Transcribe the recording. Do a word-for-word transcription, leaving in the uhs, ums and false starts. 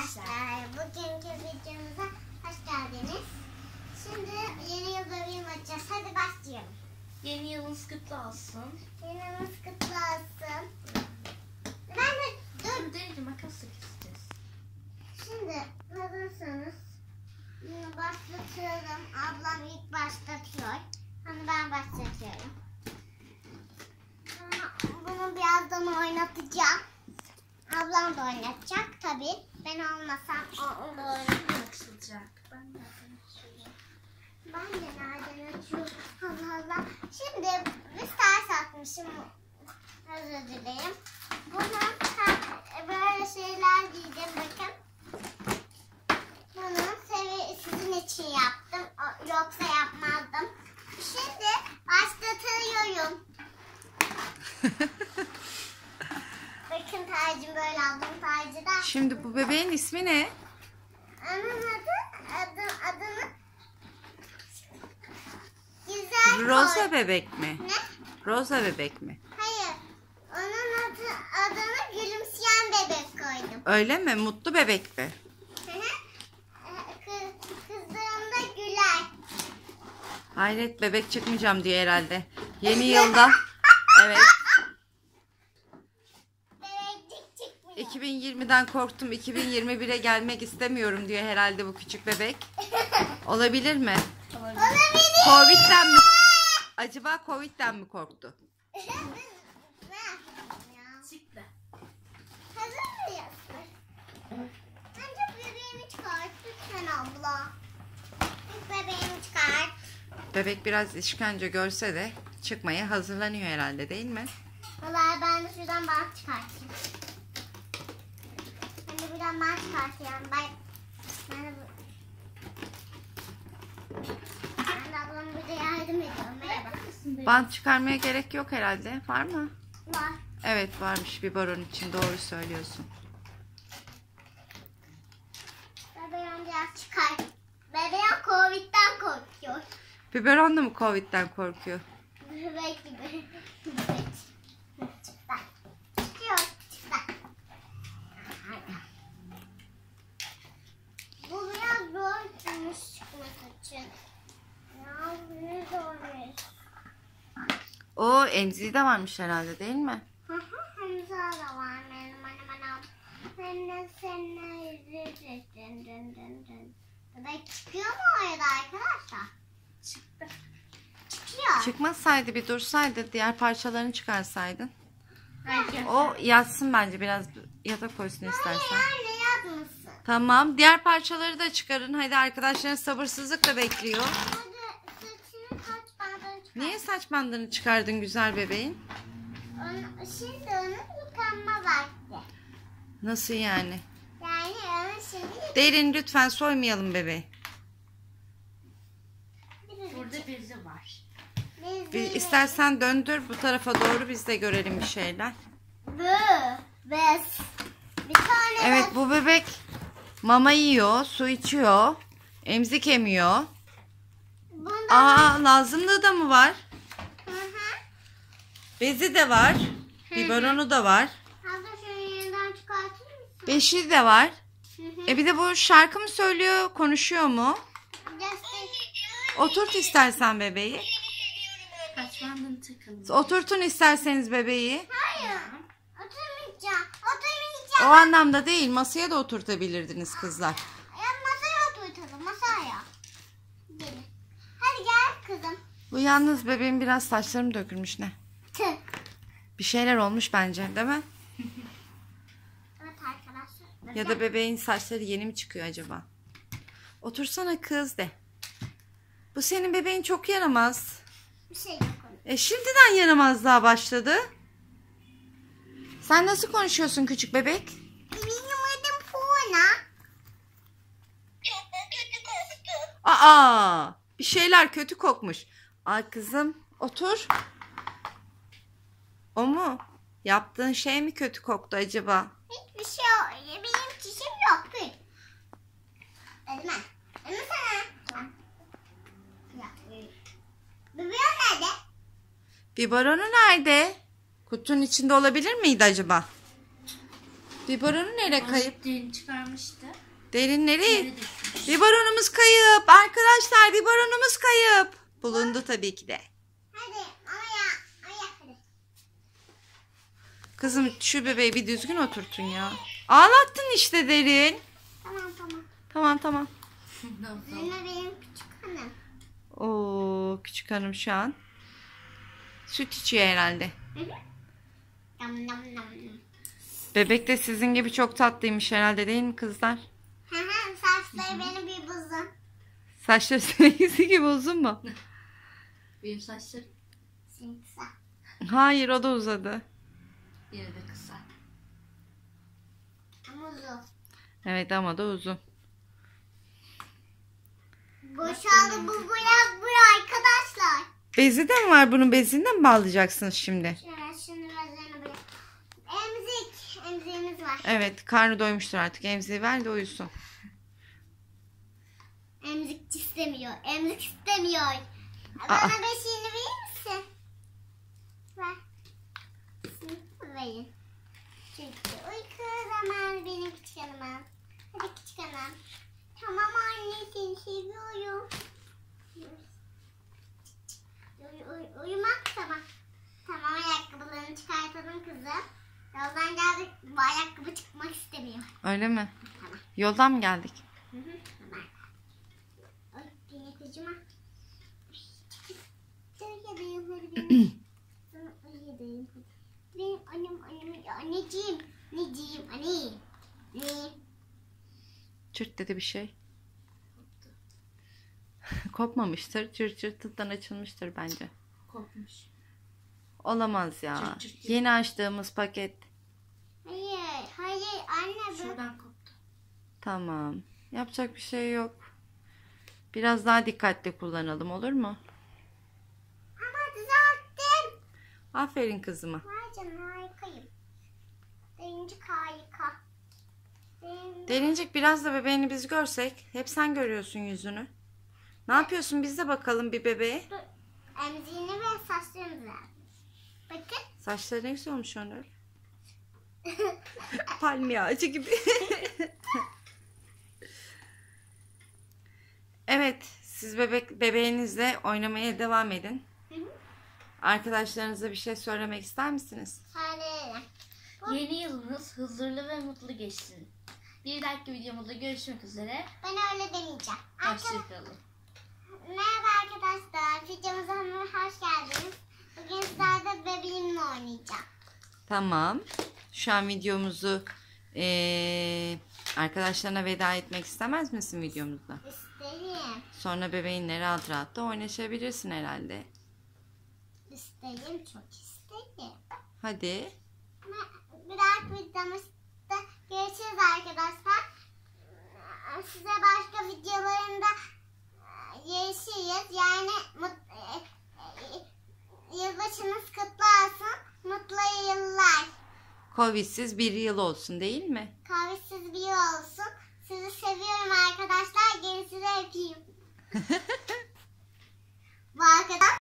arkadaşlar, bugünkü videomuza hoş geldiniz. Şimdi yeni yıl bebeğim açacağız. Hadi başlayalım. Yeni yılınız kutlu olsun. Yeni yılınız kutlu olsun. Ben de dur. Değil, makas takacağız. Şimdi hazırsanız bunu başlatıyorum. Ablam ilk başlatıyor. Hani ben başlatıyorum. Sonra bunu birazdan oynatacağım. Ablam da oynatacak tabii. Ben olmasam o da oynatacak. Açılacak. Ben nereden açıyorum? Ben de nereden açıyorum? Allah Allah. Şimdi bir ters atmışım. Özür dilerim. Buna böyle şeyler giydim. Bakın. Bunu sevi sizin için yaptım. Yoksa yapmazdım. Şimdi başlatıyorum. Bakın tacım böyle aldım tacı da. Şimdi bu bebeğin ismi ne? Onun adı, adı adını güzel Rosa koy. bebek mi? Ne? Rosa bebek mi? Hayır. Onun adı, adını gülümseyen bebek koydum. Öyle mi? Mutlu bebek mi? Hı hı. Ee, Kız, kızım da güler. Hayret, bebek çıkmayacağım diyor herhalde. Yeni yılda. Evet. Bebekcik çıkmıyor. iki bin yirmiden korktum. iki bin yirmi bire gelmek istemiyorum diyor herhalde bu küçük bebek. Olabilir mi? Olabilir. Olabilir. Covid'den mi? Acaba Covid'den mi korktu? Ne yapalım ya? Çıktı. Hazır mıyız? Önce bebeğimi çıkart lütfen abla. İlk bebeğimi çıkart. Bebek biraz işkence görse de çıkmaya hazırlanıyor herhalde, değil mi? Vallahi ben de şuradan bant çıkartayım. Ben de buradan bant çıkartıyorum. Ben, ben de bu... Ben de ablama burada yardım ediyorum. Merhaba. Bant çıkarmaya gerek yok herhalde. Var mı? Var. Evet, varmış biberon için, doğru söylüyorsun. Bebeğim biraz çıkart. Bebeğim Covid'den korkuyor. Biberon da mı Covid'den korkuyor? Bebek gibi. Bebek. Çıktı. Çıkıyor. Çıktı. Bu biraz zor gümüş çıkmak için. Ya bunu zormuş. O emziği de varmış herhalde, değil mi? Hı hı. Hamza da var benim anam anam. Anne seni dın dın dın dın. Bebek çıkıyor mu orada arkadaşlar? Çıktı. Çıkıyor. Çıkmasaydı, bir dursaydı, diğer parçalarını çıkarsaydın. Hayır. O yatsın bence, biraz yatak koysun istersen. Hayır anne yazmasın. Tamam, diğer parçaları da çıkarın. Hadi, arkadaşların sabırsızlıkla bekliyor. Hadi saçını kaç bandını çıkar. Niye saç bandını çıkardın güzel bebeğin? Onu, şimdi onun yıkanma vakti. Nasıl yani? Yani onun şimdi Derin, lütfen soymayalım bebeği. Burada bezi var. biz Bir, istersen döndür bu tarafa doğru, biz de görelim bir şeyler. Bu bez. Bir tane Evet, bez. bu bebek mama yiyor, su içiyor, emzik emiyor. Bunda Aa, lazımlığı da mı var? hı hı. Bezi de var. Biberonu da var. Abla şunu yeniden çıkartır mısın? Beşiği de var. Hı hı. E bir de bu şarkı mı söylüyor, konuşuyor mu? Göster. Oturt istersen bebeği. Kaç bandını takalım. Oturtun isterseniz bebeği. Hayır. Oturmayacağım. O Oturmayacağım. anlamda değil, masaya da oturtabilirdiniz kızlar. Ya masaya oturtalım. Masaya. Gelin. Hadi gel kızım. Bu yalnız bebeğin biraz saçlarım dökülmüş ne? Tı. Bir şeyler olmuş bence, değil mi? Evet arkadaşlar. Ya da bebeğin saçları yeni mi çıkıyor acaba? Otursana kız de. Bu senin bebeğin çok yaramaz. Bir şey yok onun. E şimdiden yaramazlığa başladı. Sen nasıl konuşuyorsun küçük bebek? Benim adım Funa. Aa, bir şeyler kötü kokmuş. Ay kızım, otur. O mu? Yaptığın şey mi kötü koktu acaba? Hiçbir şey yok. Benim çişim yok. Gül. Elime. Elime sana. Bebeğim nerede? Biberonu nerede? Kutunun içinde olabilir miydi acaba? Biberonu nereye kayıp? Dün çıkarmıştı. Derin nereye? Yere düşmüş. Biberonumuz kayıp. Arkadaşlar biberonumuz kayıp. Bulundu tabii ki de. Hadi ama ya. Ay, hadi. Kızım şu bebeği bir düzgün oturtun ya. Ağlattın işte Derin. Tamam tamam. Tamam tamam. Ne oldu? Zina benim küçük hanım. Oo, küçük hanım şu an süt içiyor herhalde. Hı hı. Nam nam nam nam. Bebek de sizin gibi çok tatlıymış herhalde değil mi kızlar? Hı hı, saçları benim bir buzun. Saçları seninkisi gibi uzun mu? Benim saçlarım Senin kısa. Hayır o da uzadı. yine de kısa. Ama uzun. Evet ama da uzun. Boşaldı bu buraya buraya arkadaşlar. Bezi de mi var bunun, bezinden mi bağlayacaksınız şimdi? Şöyle şunu üzerine buraya. Emzik. Emziğimiz var. Evet, karnı doymuştur artık, emziği ver de uyusun. Emzik istemiyor. Emzik istemiyor. Aa. Bana beşiğini verir misin? Ver. Sınıfı verin. Çünkü uyku zamanı benim küçük hanımım. Hadi küçük hanım. Tamam anne seni seviyorum. Uy, uy, uyumak tamam. Tamam ayakkabılarını çıkartalım kızım. Yoldan geldik bu ayakkabı çıkmak istemiyor. Öyle mi? Tamam. Yoldan mı geldik? Hı hı, tamam. Ay yine kızıma. Uyuyadayım hadi benim. Sana uyuyadayım hadi. Benim annem annem anneciğim. Anneciğim anne. Ne? Çırt dedi bir şey. Kopmamıştır. Çırt çırtıdan açılmıştır bence. Kopmuş. Olamaz ya. Çırt çırt çırt. Yeni açtığımız paket. Hayır hayır anne bu. Şuradan koptu. Tamam. Yapacak bir şey yok. Biraz daha dikkatli kullanalım, olur mu? Ama düzelttim. Aferin kızıma. Vay canına harikayım. Derincik harika. Derin... Derincik, biraz da bebeğini biz görsek. Hep sen görüyorsun yüzünü. Ne yapıyorsun? Biz de bakalım bir bebeğe. Dur. Emziğini ve saçlarını düzeltmiş. Bakın. Saçları ne güzel olmuş Onur. Palmiye ağacı gibi. Evet, siz bebek bebeğinizle oynamaya devam edin. Hı hı. Arkadaşlarınıza bir şey söylemek ister misiniz? Söyleyelim. Yeni yılınız huzurlu ve mutlu geçsin. Bir dahaki videomuzda görüşmek üzere. Ben öyle demeyeceğim. Arkadaşlar, Hoşçakalın. merhaba arkadaşlar. Videomuza hoş geldiniz. Bugün sizlerle bebeğimle oynayacağım. Tamam. Şu an videomuzu eee, arkadaşlarına veda etmek istemez misin videomuzda? İsterim. Sonra bebeğinle rahat rahat da oynaşabilirsin herhalde. İsterim. Çok isterim. Hadi. Bir dahaki videomuzda görüşürüz arkadaşlar. Size başka videolarında görüşürüz. Yani mut- e, e, yılbaşınız kutlu olsun. Mutlu yıllar. Covid'siz bir yıl olsun değil mi? Kahvesiz bir yıl olsun. Sizi seviyorum arkadaşlar. Gerisi de öpeyim. Bu arkadaş